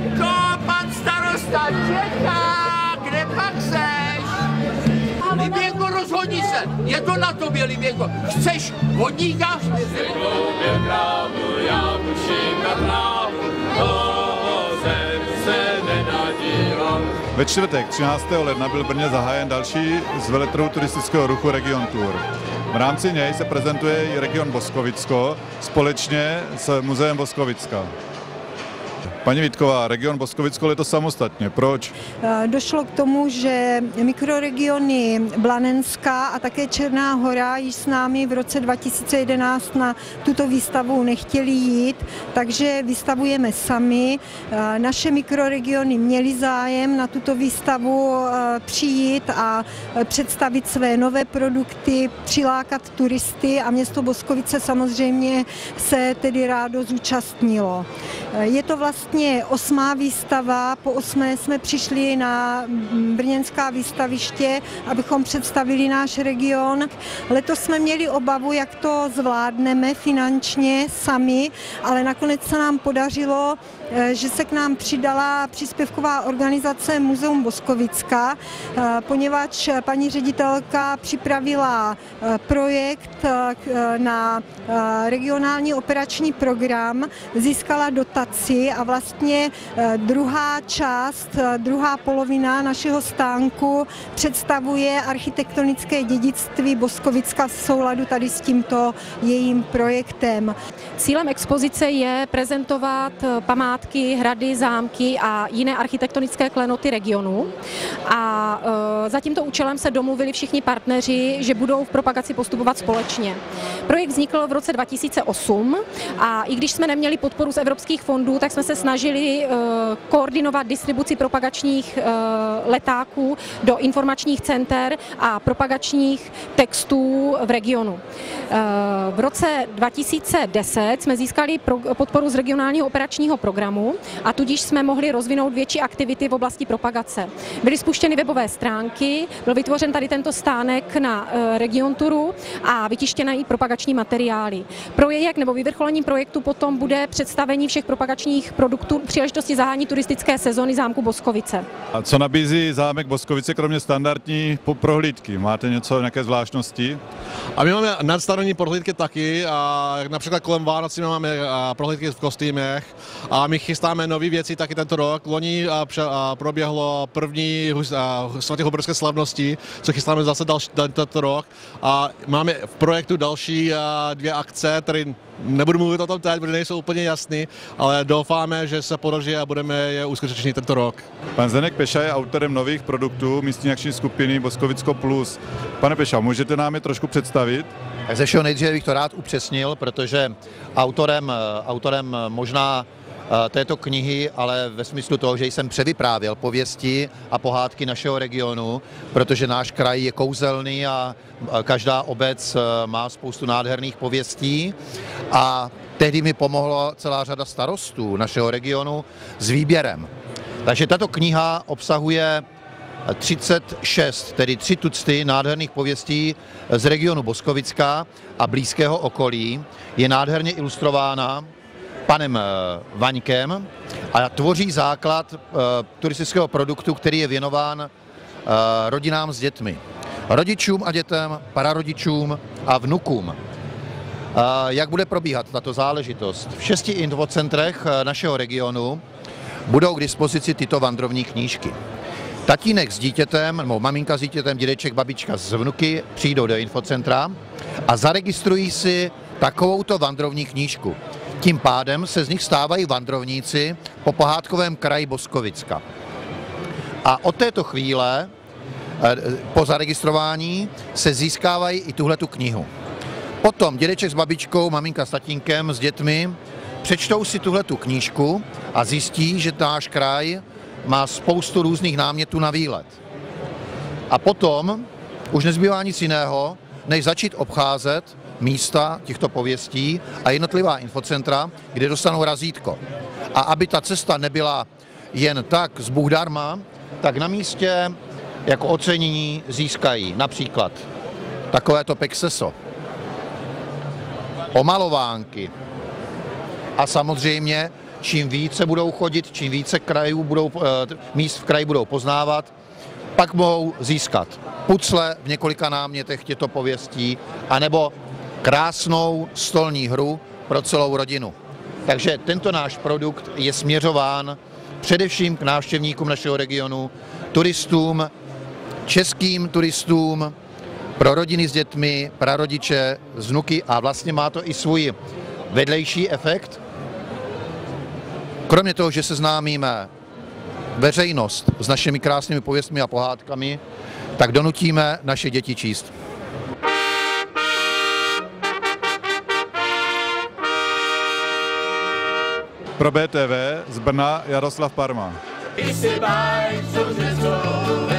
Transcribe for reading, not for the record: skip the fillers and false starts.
To pan starosta čeká, kde pak seš? Liběnko, rozhodni se, je to na tobě, Liběnko. Chceš vodníka? Ve čtvrtek 13. ledna byl v Brně zahájen další z veletrhu turistického ruchu Region Tour. V rámci něj se prezentuje i region Boskovicko společně s muzeem Boskovicka. Paní Vítková, region Boskovicko letos samostatně. Proč? Došlo k tomu, že mikroregiony Blanenská a také Černá Hora již s námi v roce 2011 na tuto výstavu nechtěli jít, takže vystavujeme sami. Naše mikroregiony měly zájem na tuto výstavu přijít a představit své nové produkty, přilákat turisty a město Boskovice samozřejmě se tedy rádo zúčastnilo. Je to vlastně 8. výstava, po 8. jsme přišli na brněnská výstaviště, abychom představili náš region. Letos jsme měli obavu, jak to zvládneme finančně sami, ale nakonec se nám podařilo, že se k nám přidala příspěvková organizace Muzeum Boskovicka, poněvadž paní ředitelka připravila projekt na regionální operační program, získala dotaci a vlastně druhá část, druhá polovina našeho stánku představuje architektonické dědictví Boskovicka v souladu tady s tímto jejím projektem. Cílem expozice je prezentovat památky, hrady, zámky a jiné architektonické klenoty regionu. A za tímto účelem se domluvili všichni partneři, že budou v propagaci postupovat společně. Projekt vznikl v roce 2008 a i když jsme neměli podporu z evropských fondů, tak jsme se snažili koordinovat distribuci propagačních letáků do informačních center a propagačních textů v regionu. V roce 2010 jsme získali podporu z regionálního operačního programu a tudíž jsme mohli rozvinout větší aktivity v oblasti propagace. Byly spuštěny webové stránky, byl vytvořen tady tento stánek na Region Touru a vytištěné i propagační materiály. Projekt nebo vyvrcholením projektu potom bude představení všech propagačních produktů příležitosti zahájení turistické sezony zámku Boskovice. A co nabízí zámek Boskovice kromě standardní prohlídky? Máte nějaké zvláštnosti? A my máme nadstandardní prohlídky taky, a například kolem Vánocí máme prohlídky v kostýmech a my chystáme nové věci taky tento rok. Loni proběhlo první svatěhoborské slavnosti, co chystáme zase tento rok a máme v projektu další 2 akce, které nebudu mluvit o tom teď, protože nejsou úplně jasný, ale doufáme, že se podaří a budeme je uskutečnit tento rok. Pan Zdeněk Peša je autorem nových produktů místní akční skupiny Boskovicko Plus. Pane Peša, můžete nám je trošku představit? Ze všeho nejdříve bych to rád upřesnil, protože autorem možná této knihy, ale ve smyslu toho, že jsem převyprávěl pověsti a pohádky našeho regionu, protože náš kraj je kouzelný a každá obec má spoustu nádherných pověstí a tehdy mi pomohla celá řada starostů našeho regionu s výběrem. Takže tato kniha obsahuje 36, tedy 3 tucty nádherných pověstí z regionu Boskovicka a blízkého okolí. Je nádherně ilustrována panem Vaňkem a tvoří základ turistického produktu, který je věnován rodinám s dětmi. Rodičům a dětem, prarodičům a vnukům. Jak bude probíhat tato záležitost? V 6 infocentrech našeho regionu budou k dispozici tyto vandrovní knížky. Tatínek s dítětem, nebo maminka s dítětem, dědeček, babička s vnuky přijdou do infocentra a zaregistrují si takovouto vandrovní knížku. Tím pádem se z nich stávají vandrovníci po pohádkovém kraji Boskovicka. A od této chvíle, po zaregistrování, se získávají i tuhletu knihu. Potom dědeček s babičkou, maminka s tatínkem, s dětmi přečtou si tuhletu knížku a zjistí, že náš kraj má spoustu různých námětů na výlet. A potom už nezbývá nic jiného, než začít obcházet místa těchto pověstí a jednotlivá infocentra, kde dostanou razítko. A aby ta cesta nebyla jen tak z Bůh darma, tak na místě jako ocenění získají například takovéto pexeso, omalovánky a samozřejmě čím více budou chodit, čím více míst v kraji budou poznávat, pak mohou získat pucle v několika námětech těchto pověstí, anebo krásnou stolní hru pro celou rodinu. Takže tento náš produkt je směřován především k návštěvníkům našeho regionu, turistům, českým turistům, pro rodiny s dětmi, prarodiče, s vnuky a vlastně má to i svůj vedlejší efekt. Kromě toho, že seznámíme veřejnost s našimi krásnými pověstmi a pohádkami, tak donutíme naše děti číst. Pro BTV z Brna Jaroslav Parma. Když si báj, co